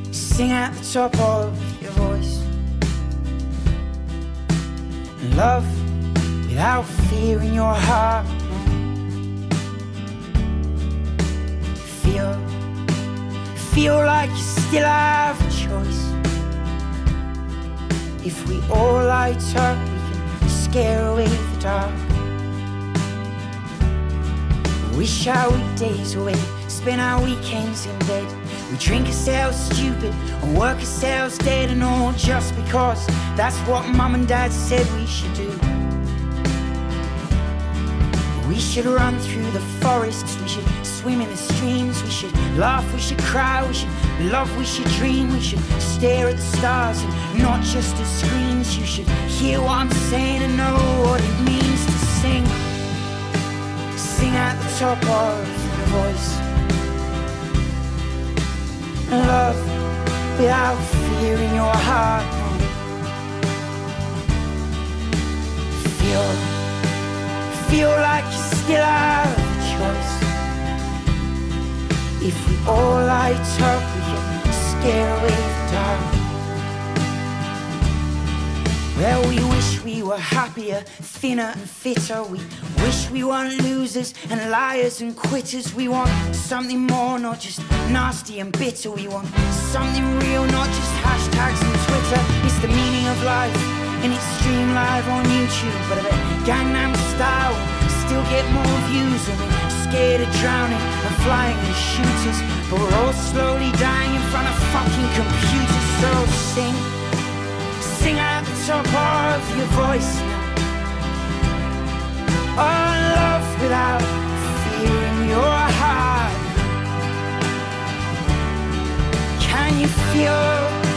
Sing at the top of your voice. Love without fear in your heart. Feel like you still have a choice. If we all light up, we can scare away the dark. Wish our weekdays away, spend our weekends in bed. We drink ourselves stupid and work ourselves dead, and all just because that's what mum and dad said we should do. We should run through the forests, we should swim in the streams, we should laugh, we should cry, we should love, we should dream, we should stare at the stars and not just at screens. You should hear what I'm saying and know what it means to sing. Sing at the top of your voice. Love without fear in your heart. Feel like you still have a choice. If we all light up, we can scare away the dark. Well, we wish we were happier, thinner and fitter. We wish we weren't losers and liars and quitters. We want something more, not just nasty and bitter. We want something real, not just hashtags and Twitter. It's the meaning of life, and it's streamed live on YouTube. But I bet Gangnam Style will still get more views. And we're scared of drowning and flying in shooters, but we're all slowly dying in front of fucking computers. So sing at the top of your voice now. Oh, love without fear in your heart. Can you feel